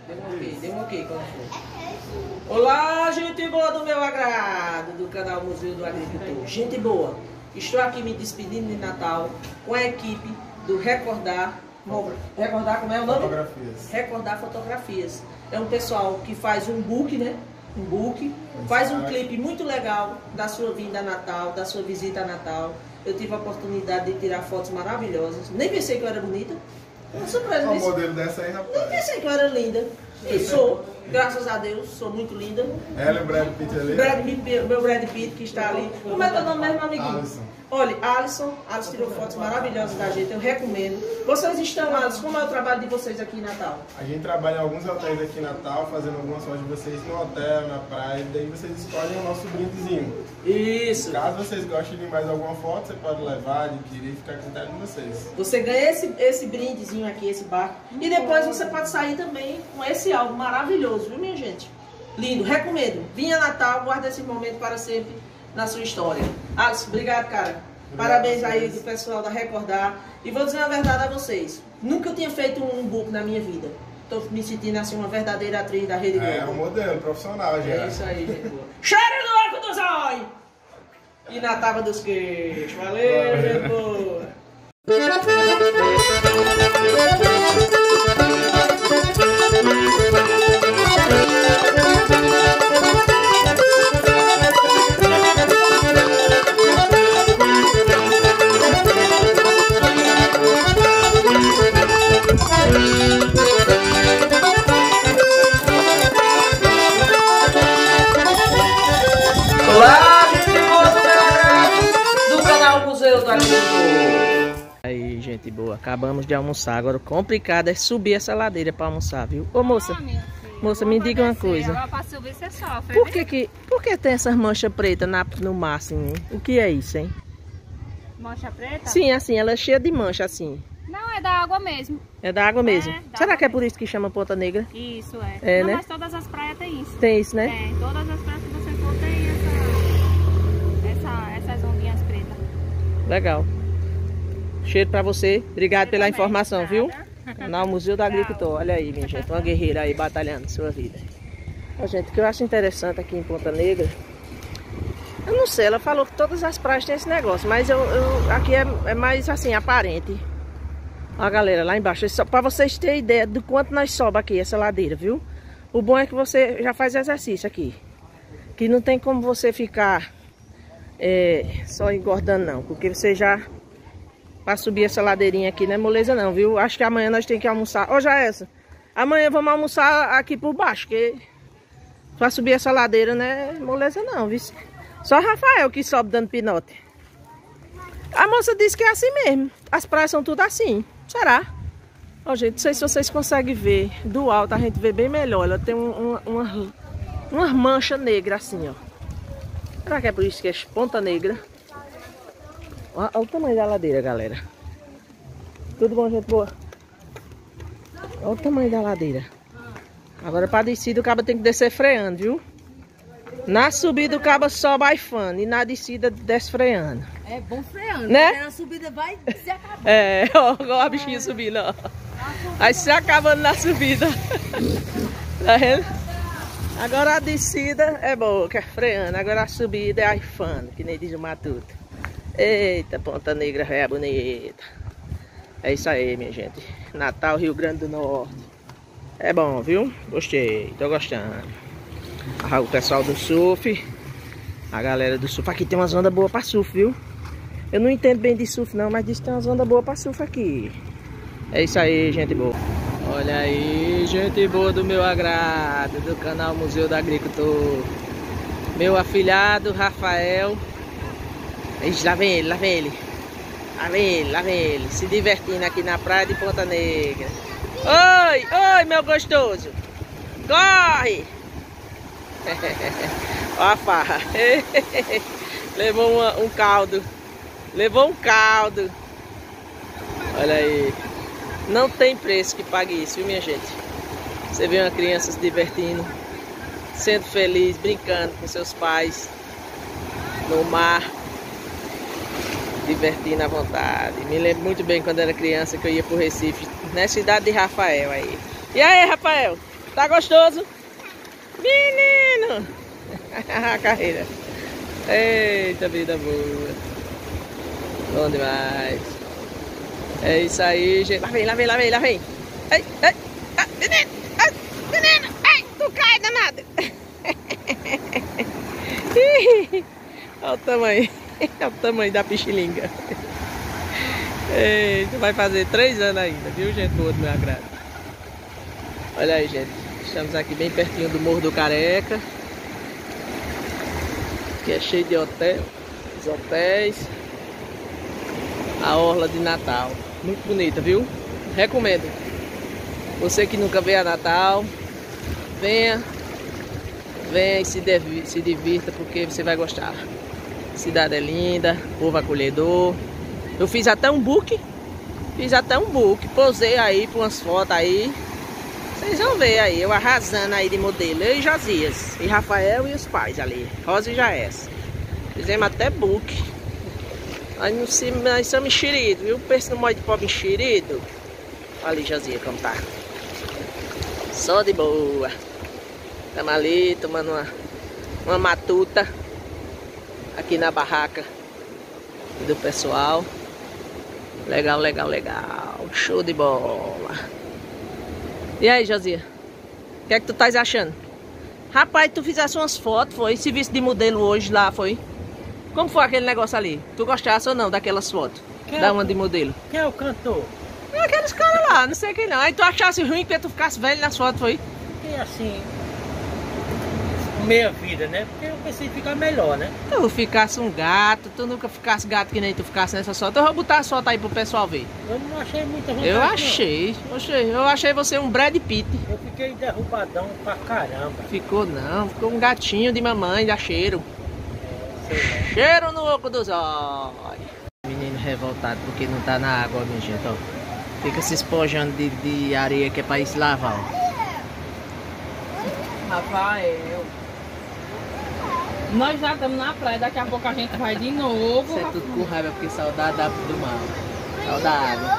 Dê um ok quando for. Olá, gente boa do meu agrado, do canal Museu do Agricultor. Gente boa, estou aqui me despedindo de Natal com a equipe do Recordar. Recordar como é o nome? Fotografias. Recordar Fotografias. É um pessoal que faz um book, né? Um book, faz um clipe muito legal da sua vinda a Natal, da sua visita a Natal. Eu tive a oportunidade de tirar fotos maravilhosas. Nem pensei que eu era bonita. Uma surpresa. Olha o modelo dessa aí, rapaz. Nem pensei que eu era linda. E sou, graças a Deus, sou muito linda. Ela e o Brad Pitt ali? Meu Brad Pitt que está ali. Como é que é o nome mesmo, amiguinho? Alisson. Olha, Alisson tirou fotos maravilhosas da gente, eu recomendo. Vocês estão, Alisson, como é o trabalho de vocês aqui em Natal? A gente trabalha em alguns hotéis aqui em Natal, fazendo algumas fotos de vocês no hotel, na praia, e daí vocês escolhem o nosso brindezinho. Isso. Caso vocês gostem de mais alguma foto, você pode levar, adquirir e ficar a critério de vocês. Você ganha esse brindezinho aqui, esse barco. E depois você pode sair também com esse álbum maravilhoso, viu, minha gente? Lindo, recomendo. Vinha Natal, guarda esse momento para sempre na sua história. Alisson, obrigado, cara. Parabéns aí do pessoal da Recordar. E vou dizer a verdade a vocês. Nunca eu tinha feito um book na minha vida. Estou me sentindo assim uma verdadeira atriz da Rede Globo. É um modelo profissional, já. É isso aí, gente boa. Cheiro do arco do zóio! E na tábua dos queixos. Valeu, gente boa! Olá, gente boa do canal Museu do Agricultor. Aí, gente boa, acabamos de almoçar. Agora o complicado é subir essa ladeira para almoçar, viu? Ô, moça, moça, me diga uma coisa. Agora para subir você sofre. Por que tem essas manchas pretas no mar, assim, hein? O que é isso, hein? Mancha preta? Sim, assim, ela é cheia de mancha, assim. Não, é da água mesmo. É da água mesmo? Da Será água que é mesmo. por isso que chama Ponta Negra? Isso, é. É, não, né? mas todas as praias tem isso. Tem isso, né? Tem, todas as praias que você for tem essas ondinhas pretas. Legal. Cheiro pra você. Obrigado pela também, informação, nada. viu? Canal Museu do Agricultor. Olha aí, minha gente. Uma guerreira aí batalhando sua vida. Ó, gente, o que eu acho interessante aqui em Ponta Negra, eu não sei, ela falou que todas as praias têm esse negócio, mas aqui é mais assim, aparente. Ó, galera, lá embaixo, só pra vocês terem ideia do quanto nós sobe aqui, essa ladeira, viu? O bom é que você já faz exercício aqui. Que não tem como você ficar só engordando não, porque você já, pra subir essa ladeirinha aqui não é moleza não, viu? Acho que amanhã nós temos que almoçar. Ô, Jaessa, amanhã vamos almoçar aqui por baixo, porque pra subir essa ladeira não é moleza não, viu? Só Rafael que sobe dando pinote. A moça disse que é assim mesmo. As praias são tudo assim. Será? Ó, gente, não sei se vocês conseguem ver. Do alto a gente vê bem melhor. Ela tem umas manchas negras assim, ó. Será que é por isso que é Ponta Negra? Olha o tamanho da ladeira, galera. Tudo bom, gente boa? Olha o tamanho da ladeira. Agora para descida o cabo tem que descer freando, viu? Na subida o cabo só baifando e na descida desce freando. É bom freando, né? Na subida vai se acabar. É, ó a bichinha subindo, ó. Aí se acabando na subida. Tá vendo? Agora a descida é boa, que é freando. Agora a subida é aifando, que nem diz o Matuto. Eita, Ponta Negra é bonita. É isso aí, minha gente. Natal, Rio Grande do Norte. É bom, viu? Gostei, tô gostando. O pessoal do surf, a galera do surf. Aqui tem umas ondas boas pra surf, viu? Eu não entendo bem de surf não, mas diz que tem umas ondas boas pra surf aqui. É isso aí, gente boa. Olha aí, gente boa do meu agrado, do canal Museu do Agricultor. Meu afilhado, Rafael. Ixi, lá vem ele, lá vem ele. Lá vem ele, lá vem ele. Se divertindo aqui na praia de Ponta Negra. Oi, oi, meu gostoso. Corre! Ó a farra. Levou um caldo. Levou um caldo. Olha aí. Não tem preço que pague isso, viu, minha gente? Você vê uma criança se divertindo, sendo feliz, brincando com seus pais no mar, divertindo à vontade. Me lembro muito bem quando era criança que eu ia pro Recife, na cidade de Rafael aí. E aí, Rafael? Tá gostoso? Menino! A carreira. Eita, vida boa. Bom demais. É isso aí, gente. Lá vem, lá vem, lá vem, lá vem. Ai, ai, ai, menino, ai, menino, ai, tu cai danado. Olha o tamanho. Olha o tamanho da pichilinga. Eita, vai fazer 3 anos ainda, viu, gente? Do outro meu agrado. Olha aí, gente. Estamos aqui bem pertinho do Morro do Careca. Que é cheio de hotel, os hotéis. A orla de Natal. Muito bonita, viu? Recomendo. Você que nunca veio a Natal, venha. Venha e se divirta, porque você vai gostar. A cidade é linda, povo acolhedor. Eu fiz até um book. Posei aí por umas fotos aí. Vocês vão ver aí, eu arrasando aí de modelo. Eu e Josias, e Rafael e os pais ali, Rosa e Jaés. Fizemos até book. Nós somos enxeridos, viu? Pensa no modo de pobre enxerido. Olha ali, Josias, como tá. Só de boa. Estamos ali tomando uma matuta. Aqui na barraca do pessoal. Legal, legal, legal. Show de bola. E aí, Josias? O que é que tu tá achando? Rapaz, tu fizesse umas fotos, foi? Serviço de modelo hoje lá, foi? Como foi aquele negócio ali? Tu gostasse ou não daquelas fotos? Da uma de modelo? Quem é o cantor? Aqueles caras lá, não sei quem não. Aí tu achasse ruim porque tu ficasse velho nas fotos, foi? Porque assim, meia vida, né? Porque eu pensei ficar melhor, né? Tu ficasse um gato, tu nunca ficasse gato que nem tu ficasse nessa foto. Eu vou botar a foto aí pro pessoal ver. Eu não achei muita vontade. Eu achei você um Brad Pitt. Eu fiquei derrubadão pra caramba. Ficou não, ficou um gatinho de mamãe, dá cheiro. Cheiro no oco dos olhos. Menino revoltado porque não tá na água, minha gente, ó. Fica se espojando de areia que é pra ir se lavar, ó. Rafael, nós já estamos na praia, daqui a pouco a gente vai de novo. Isso é tudo com raiva porque saudade do mar. Saudade da água.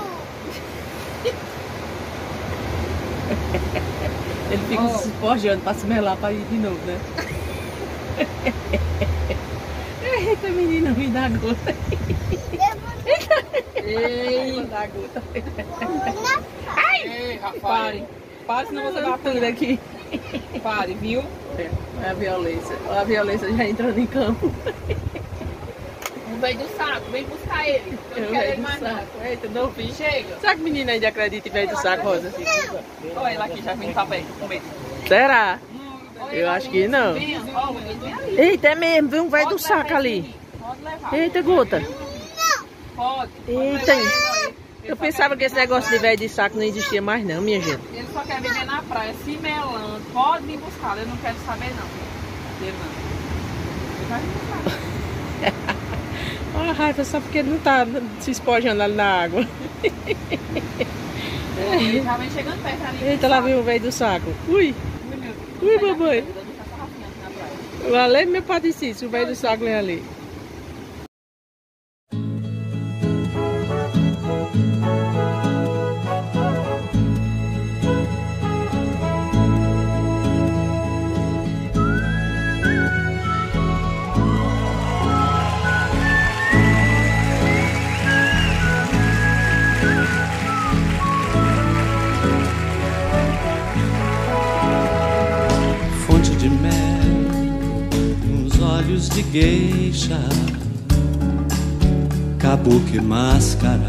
Ele fica se espojando pra se melar pra ir de novo, né? Eita, menina, me dá gota. Ei, Me dá gota. ei, Rafael, pare, senão você vai tudo aqui. Pare, viu? É a violência. A violência já entrando em campo. Não vem do saco, vem buscar ele. Eu não quero ele mais não. Eita, não vi. Chega. Será que a menina ainda acredita em vez do saco, Rosa? Olha ele aqui, já vem pra perto, com medo. Será? Eu acho que não. Eita, é mesmo, vem um velho do saco ali. Pode levar. Eita, gota. Pode. Eita. Eu pensava que esse negócio de velho de saco não existia mais não, minha gente. Ele só quer viver na praia, se melando. Pode me buscar, eu não quero saber não. Ele não. Ele vai me buscar. Ah, raiva, só porque ele não tá se espojando ali na água. Ele já vem chegando perto ali. Eita, lá vem o velho do saco. Ui, ui, babãe. Valeu, meu padecício, o velho do saco vem ali. De mel, uns olhos de geisha, kabuki máscara,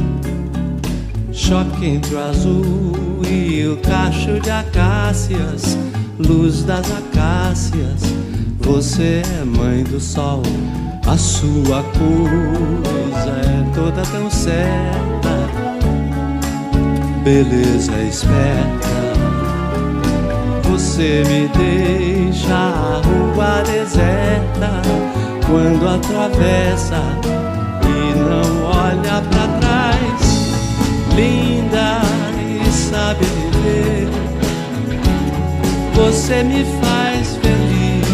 choque entre o azul e o cacho de acácias, luz das acácias. Você é mãe do sol, a sua coisa é toda tão certa, beleza esperta. Você me deixa a rua deserta quando atravessa e não olha pra trás. Linda e sabe viver, você me faz feliz.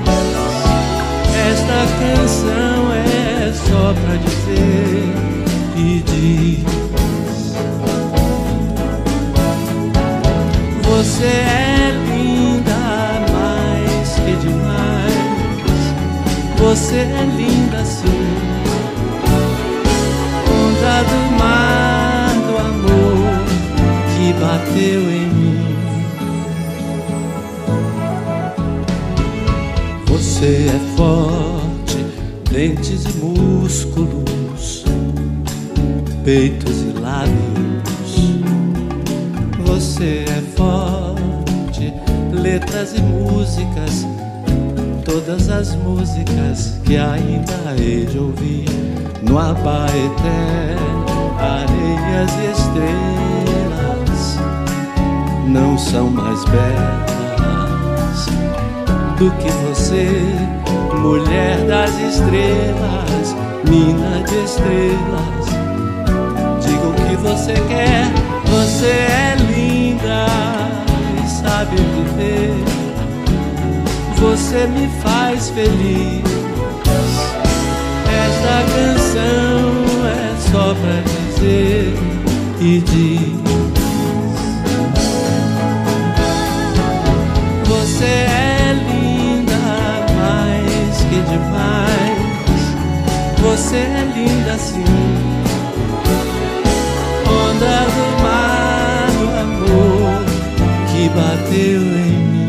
Esta canção é só pra dizer e diz: Você é linda mais que demais. Você é linda sim. Onda do mar do amor que bateu em mim. Você é forte, dentes e músculos, peitos e lábios. Você é forte, letras e músicas, todas as músicas que ainda hei de ouvir no Abaeté. Areias e estrelas não são mais belas do que você, mulher das estrelas, mina de estrelas. Diga o que você quer, você é linda e sabe viver. Você me faz feliz. Esta canção é só pra dizer e diz: você é linda mais que demais. Você é linda sim. Onda do mar do amor que bateu em mim.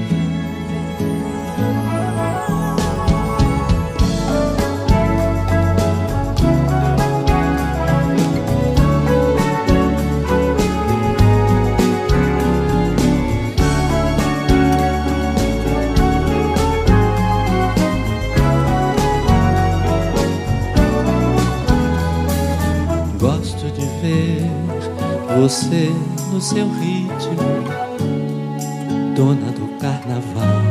Gosto de ver você no seu ritmo, dona do carnaval.